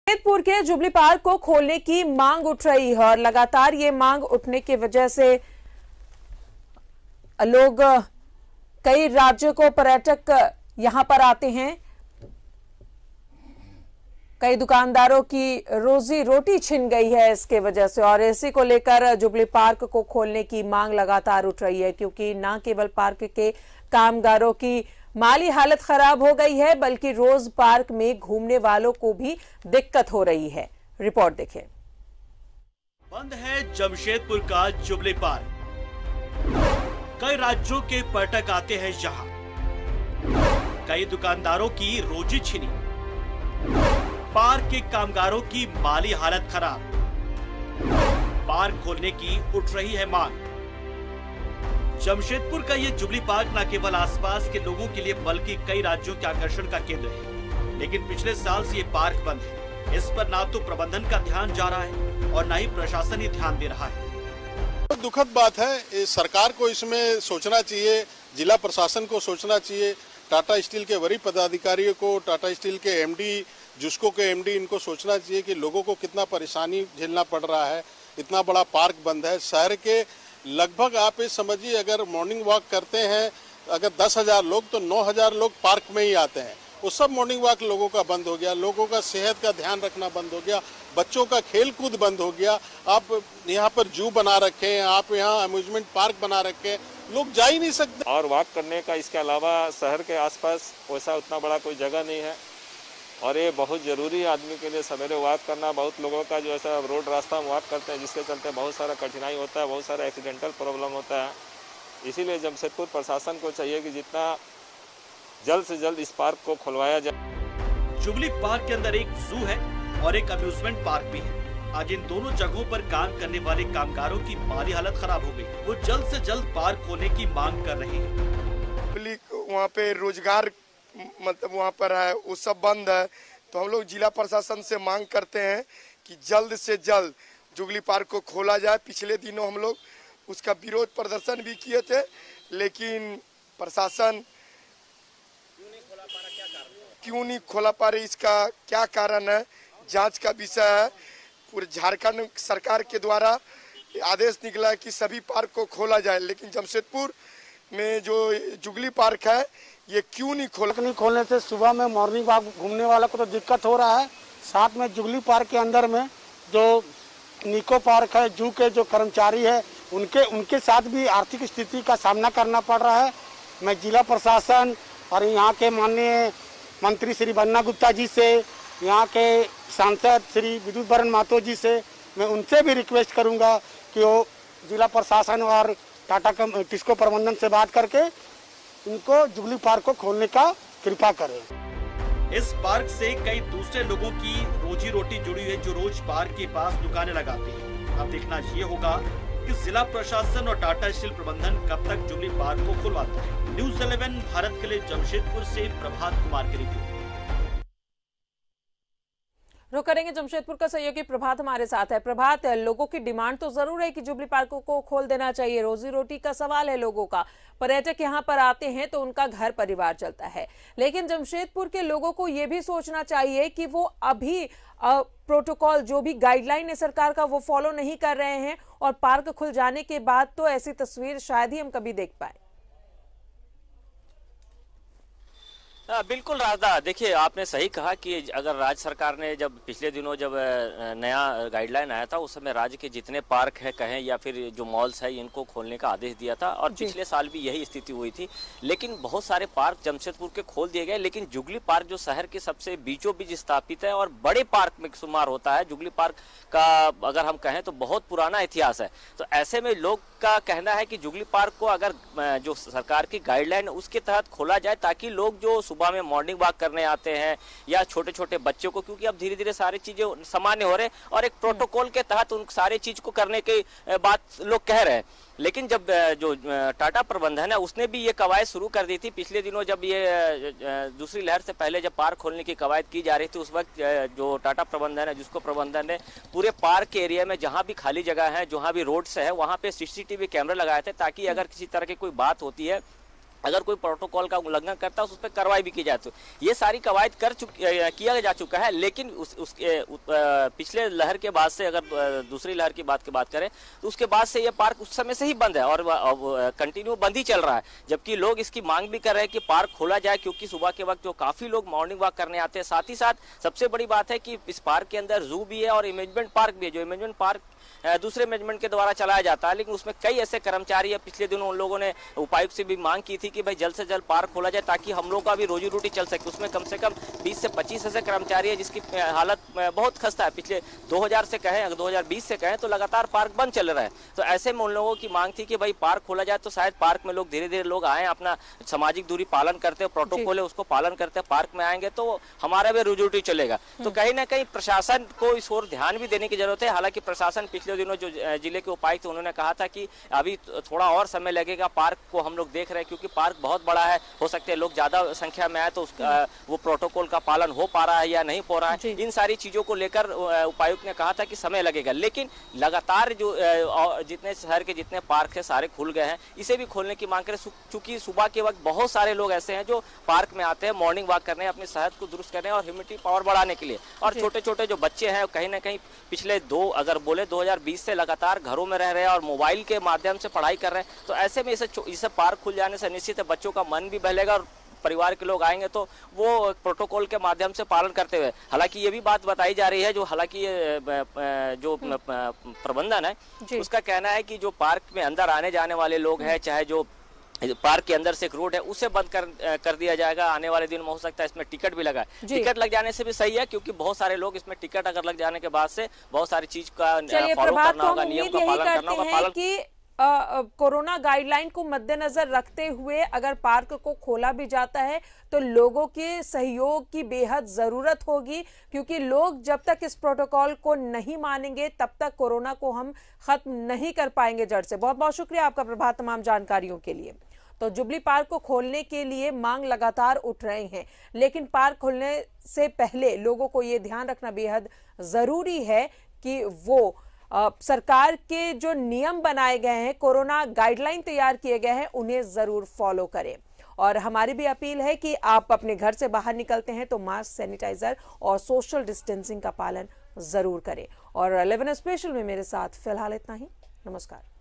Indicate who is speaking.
Speaker 1: जमशेदपुर के jubilee park को खोलने की मांग उठ रही है और लगातार ये मांग उठने की वजह से लोग कई राज्यों को पर्यटक यहां पर आते हैं। कई दुकानदारों की रोजी रोटी छिन गई है इसके वजह से, और इसी को लेकर जुबली पार्क को खोलने की मांग लगातार उठ रही है, क्योंकि न केवल पार्क के कामगारों की माली हालत खराब हो गई है बल्कि रोज पार्क में घूमने वालों को भी दिक्कत हो रही है। रिपोर्ट देखें।
Speaker 2: बंद है जमशेदपुर का जुबली पार्क। कई राज्यों के पर्यटक आते हैं यहाँ। कई दुकानदारों की रोजी छिनी, पार्क के कामगारों की माली हालत खराब। पार्क खोलने की उठ रही है मांग। जमशेदपुर का ये जुबली पार्क न केवल आसपास के लोगों के लिए बल्कि कई राज्यों के आकर्षण का केंद्र है, लेकिन पिछले साल से ये पार्क बंद है। इस पर ना तो प्रबंधन का ध्यान जा रहा है और न ही प्रशासन ही ध्यान दे रहा है।
Speaker 3: दुखद बात है, सरकार को इसमें सोचना चाहिए, जिला प्रशासन को सोचना चाहिए, टाटा स्टील के वरीय पदाधिकारियों को, टाटा स्टील के एमडी, जुस्को के एमडी, इनको सोचना चाहिए कि लोगों को कितना परेशानी झेलना पड़ रहा है। इतना बड़ा पार्क बंद है। शहर के लगभग आप ये समझिए, अगर मॉर्निंग वॉक करते हैं अगर 10,000 लोग तो 9,000 लोग पार्क में ही आते हैं। वो सब मॉर्निंग वॉक लोगों का बंद हो गया, लोगों का सेहत का ध्यान रखना बंद हो गया, बच्चों का खेल कूद बंद हो गया। आप यहाँ पर जू बना रखे हैं, आप यहाँ अम्यूजमेंट पार्क बना रखे हैं, लोग जा ही नहीं सकते।
Speaker 4: और वॉक करने का इसके अलावा शहर के आसपास वैसा उतना बड़ा कोई जगह नहीं है और ये बहुत ज़रूरी है आदमी के लिए सवेरे वॉक करना। बहुत लोगों का जो ऐसा रोड रास्ता में वॉक करते हैं जिसके चलते बहुत सारा कठिनाई होता है, बहुत सारा एक्सीडेंटल प्रॉब्लम होता है। इसीलिए जमशेदपुर प्रशासन को चाहिए कि जितना जल्द से जल्द इस पार्क को खुलवाया जाए।
Speaker 2: जुबली पार्क के अंदर एक जू है और एक अम्यूजमेंट पार्क भी है। आज इन दोनों जगहों पर काम करने वाले कामगारों की माली हालत खराब हो गई। वो जल्द से जल्द पार्क खोलने की मांग कर रहे हैं।
Speaker 5: वहाँ पे रोजगार मतलब वहाँ पर है, वो सब बंद है। तो हम लोग जिला प्रशासन से मांग करते हैं कि जल्द से जल्द जुबली पार्क को खोला जाए। पिछले दिनों हम लोग उसका विरोध प्रदर्शन भी किए थे, लेकिन प्रशासन क्यों नहीं खोला पा रही, इसका क्या कारण है, जांच का विषय है। पूरे झारखंड सरकार के द्वारा आदेश निकला है कि सभी पार्क को खोला जाए, लेकिन जमशेदपुर में जो जुबली पार्क है ये क्यों नहीं
Speaker 6: खोलने से सुबह में मॉर्निंग वॉक घूमने वाला को तो दिक्कत हो रहा है। साथ में जुबली पार्क के अंदर में जो निको पार्क है, जू के जो कर्मचारी है उनके साथ भी आर्थिक स्थिति का सामना करना पड़ रहा है। मैं जिला प्रशासन और यहाँ के माननीय मंत्री श्री बन्ना गुप्ता जी से, यहाँ के सांसद श्री विद्युत बरन महतो जी से मैं उनसे भी रिक्वेस्ट करूँगा कि वो जिला प्रशासन और टाटा टिस्को प्रबंधन से बात करके इनको जुबली पार्क को खोलने का कृपा करें।
Speaker 2: इस पार्क से कई दूसरे लोगों की रोजी रोटी जुड़ी है जो रोज पार्क के पास दुकानें लगाते हैं। अब देखना ये होगा कि जिला प्रशासन और टाटा स्टील प्रबंधन कब तक जुबली पार्क को खुलवाता है। न्यूज़ 11 भारत के लिए जमशेदपुर से प्रभात कुमार की रिपोर्ट।
Speaker 1: रुक करेंगे जमशेदपुर का सहयोगी प्रभात हमारे साथ है। प्रभात, लोगों की डिमांड तो जरूर है कि जुबली पार्क को खोल देना चाहिए, रोजी रोटी का सवाल है लोगों का। पर्यटक यहाँ पर आते हैं तो उनका घर परिवार चलता है, लेकिन जमशेदपुर के लोगों को ये भी सोचना चाहिए कि वो अभी प्रोटोकॉल जो भी गाइडलाइन है सरकार का वो फॉलो नहीं कर रहे हैं, और पार्क खुल जाने के बाद तो ऐसी तस्वीर शायद ही हम कभी देख पाए।
Speaker 7: बिल्कुल राधा, देखिए आपने सही कहा कि अगर राज्य सरकार ने जब पिछले दिनों जब नया गाइडलाइन आया था उस समय राज्य के जितने पार्क है कहें या फिर जो मॉल्स है इनको खोलने का आदेश दिया था, और पिछले साल भी यही स्थिति हुई थी। लेकिन बहुत सारे पार्क जमशेदपुर के खोल दिए गए, लेकिन जुबली पार्क जो शहर के सबसे बीचों बीच स्थापित है और बड़े पार्क में शुमार होता है, जुबली पार्क का अगर हम कहें तो बहुत पुराना इतिहास है। तो ऐसे में लोग का कहना है कि जुबली पार्क को अगर जो सरकार की गाइडलाइन उसके तहत खोला जाए, ताकि लोग जो सुबह में मॉर्निंग वॉक करने आते हैं या छोटे छोटे बच्चों को, क्योंकि अब धीरे धीरे सारी चीजें सामान्य हो रहे और एक प्रोटोकॉल के तहत उन सारे चीज को करने की बात लोग कह रहे हैं। लेकिन जब जो टाटा प्रबंधन है उसने भी ये कवायद शुरू कर दी थी पिछले दिनों, जब ये दूसरी लहर से पहले जब पार्क खोलने की कवायद की जा रही थी, उस वक्त जो टाटा प्रबंधन है जिसको प्रबंधन ने पूरे पार्क के एरिया में जहां भी खाली जगह है, जहां भी रोड्स है, वहां पे CCTV कैमरे लगाए थे, ताकि अगर किसी तरह की कोई बात होती है अगर कोई प्रोटोकॉल का उल्लंघन करता है उस पर कार्रवाई भी की जाए। तो ये सारी कवायद किया जा चुका है, लेकिन उसके पिछले लहर के बाद से, अगर दूसरी लहर की बात करें तो उसके बाद से ये पार्क उस समय से ही बंद है और कंटिन्यू बंद ही चल रहा है, जबकि लोग इसकी मांग भी कर रहे हैं कि पार्क खोला जाए, क्योंकि सुबह के वक्त जो काफी लोग मॉर्निंग वॉक करने आते हैं। साथ ही साथ सबसे बड़ी बात है कि इस पार्क के अंदर जू भी है और इमेजमेंट पार्क भी है। जो इमेजमेंट पार्क दूसरे मैनेजमेंट के द्वारा चलाया जाता है, लेकिन उसमें कई ऐसे कर्मचारी है। पिछले दिनों उन लोगों ने उपायुक्त से भी मांग की थी कि भाई जल्द से जल्द पार्क खोला जाए ताकि हम लोग का भी रोजी रोटी चल सके। उसमें कम से कम 20 से 25 ऐसे कर्मचारी है जिसकी हालत बहुत खस्ता है। पिछले 2000 से कहें, अगर 2020 से कहें तो लगातार पार्क बंद चल रहा है। तो ऐसे में उन लोगों की मांग थी कि भाई पार्क खोला जाए, तो शायद पार्क में लोग धीरे धीरे लोग आए, अपना सामाजिक दूरी पालन करते, प्रोटोकॉल है उसको पालन करते, पार्क में आएंगे तो हमारा भी रोजी रोटी चलेगा। तो कहीं ना कहीं प्रशासन को इस ओर ध्यान भी देने की जरूरत है। हालांकि प्रशासन पिछले दिनों जो जिले के उपायुक्त उन्होंने कहा था कि अभी थोड़ा और समय लगेगा, पार्क को हम लोग देख रहे हैं क्योंकि पार्क बहुत बड़ा है, हो सकता है लोग ज्यादा संख्या में आए तो वो प्रोटोकॉल का पालन हो पा रहा है या नहीं हो रहा है। इन सारी चीजों को लेकर उपायुक्त ने कहा था कि समय लगेगा, लेकिन लगातार जो जितने शहर के जितने पार्क है सारे खुल गए हैं, इसे भी खोलने की मांग करें। चूंकि सुबह के वक्त बहुत सारे लोग ऐसे हैं जो पार्क में आते हैं मॉर्निंग वॉक करने, अपनी सेहत को दुरुस्त करने और ह्यूमिडिटी पावर बढ़ाने के लिए। और छोटे छोटे जो बच्चे हैं कहीं ना कहीं पिछले 2020 से लगातार घरों में रह रहे हैं और मोबाइल के माध्यम से पढ़ाई कर रहे हैं। तो ऐसे में इसे पार्क खुल जाने से निश्चित है बच्चों का मन भी बहलेगा और परिवार के लोग आएंगे तो वो प्रोटोकॉल के माध्यम से पालन करते हुए। हालांकि ये भी बात बताई जा रही है, जो हालांकि जो प्रबंधन है उसका कहना है कि जो पार्क में अंदर आने जाने वाले लोग हैं, चाहे जो पार्क के अंदर से एक रोड है उसे बंद कर दिया जाएगा। आने वाले दिन में हो सकता है इसमें टिकट भी लगा है। टिकट लग जाने से भी सही है, क्योंकि बहुत सारे लोग इसमें टिकट अगर लग जाने के बाद से बहुत सारी चीज का फॉलो करना होगा, नियम का पालन करना होगा।
Speaker 1: कि कोरोना गाइडलाइन को मद्देनजर रखते हुए अगर पार्क को खोला भी जाता है तो लोगों के सहयोग की बेहद जरूरत होगी, क्योंकि लोग जब तक इस प्रोटोकॉल को नहीं मानेंगे तब तक कोरोना को हम खत्म नहीं कर पाएंगे जड़ से। बहुत बहुत शुक्रिया आपका प्रभात तमाम जानकारियों के लिए। तो जुबली पार्क को खोलने के लिए मांग लगातार उठ रहे हैं, लेकिन पार्क खोलने से पहले लोगों को ये ध्यान रखना बेहद जरूरी है कि वो सरकार के जो नियम बनाए गए हैं, कोरोना गाइडलाइन तैयार किए गए हैं, उन्हें जरूर फॉलो करें। और हमारी भी अपील है कि आप अपने घर से बाहर निकलते हैं तो मास्क, सैनिटाइजर और सोशल डिस्टेंसिंग का पालन जरूर करें। और 11 स्पेशल में मेरे साथ फिलहाल इतना ही। नमस्कार।